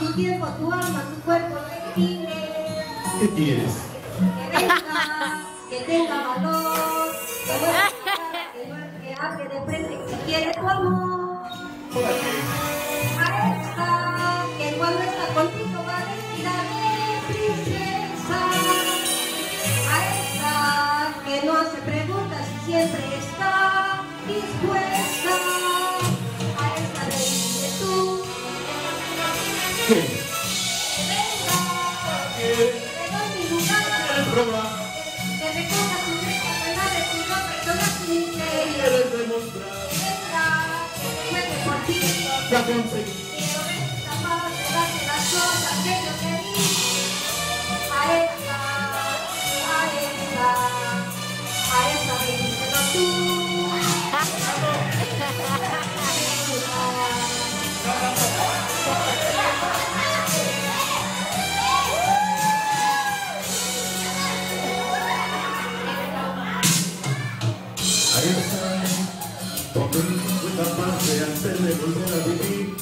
tu tiempo, tu alma, tu cuerpo, respire. ¿Qué quieres? Que venga, que tenga valor, que vuelva a cara, que hable de frente, si quiere tu amor. ¿Para qué? A esta, que cuando está contigo va a respirar de princesa. A esta, que no hace preguntas y siempre está dispuesta. A esta le dices tú. ¿Qué? Que venga, ¿Qué? que le doy mi lugar. ¿Quieres probar? Que recoja tu letra, que lave tu ropa y toda tu miseria. ¿Quieres demostrar? Venga, que me juegue por ti. Ya conseguí. Quiero ver si capaz de darte las cosas que yo te di. A esta, díselo tú. A esa, porque fue capaz de hacerme volver a vivir.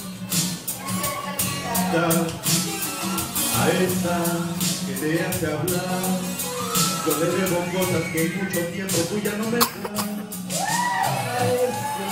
Ya, a esa que te hace hablar, yo le debo cosas que en mucho tiempo tú ya no me das. A esa,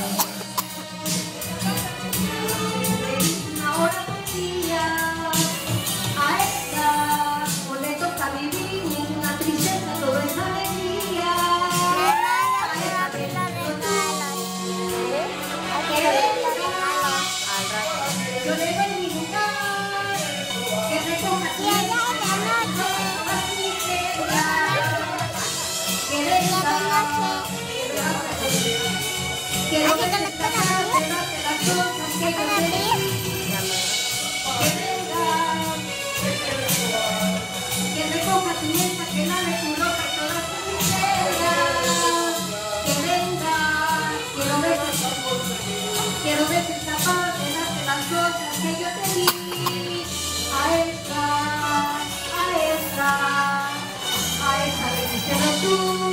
Una hora por día. A esta, o le toca vivir ninguna tristeza, todo es alegría. A esta le digo tú. Que venga, yo le doy mi lugar. Que recoja tu letra, toda tu miseria. Que venga, que no me des capaz de darte las cosas que yo te di. Que venga, que recoja tu mesa, que lave tu ropa y toda tu miseria. Que venga, quiero ver si es capaz de darte las cosas que yo te di. A esta, le díselo tú.